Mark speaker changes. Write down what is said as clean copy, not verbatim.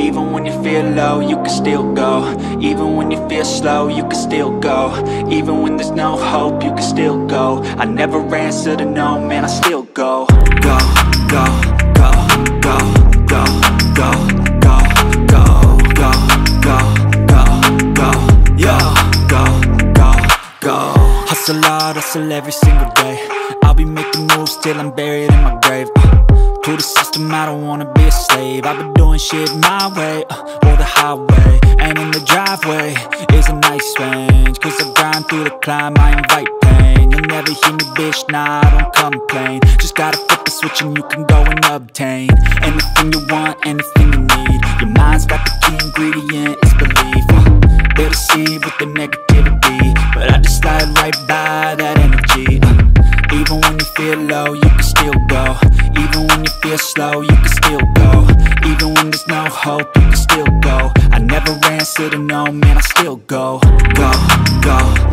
Speaker 1: Even when you feel low, you can still go. Even when you feel slow, you can still go. Even when there's no hope, you can still go. I never answer to no, man, I still go. Go, go, go, go, go, go, go, go, go, go, go, go, yo, go, go, go. Hustle hard, hustle every single day. I'll be making moves till I'm buried in my grave. To the system, I don't wanna be a slave. I've been doing shit my way, or the highway. And in the driveway is a nice range, cause I grind through the climb, I invite pain. You'll never hear me, bitch, nah, I don't complain. Just gotta flip the switch and you can go and obtain anything you want, anything you need. Your mind's got the key ingredient, it's belief. They'll deceive with the negativity, but I just slide right by that energy. Even when you feel low, you can still go. Even when you feel slow, you can still go. Even when there's no hope, you can still go. I never answer to no, man, I still go. Go, go.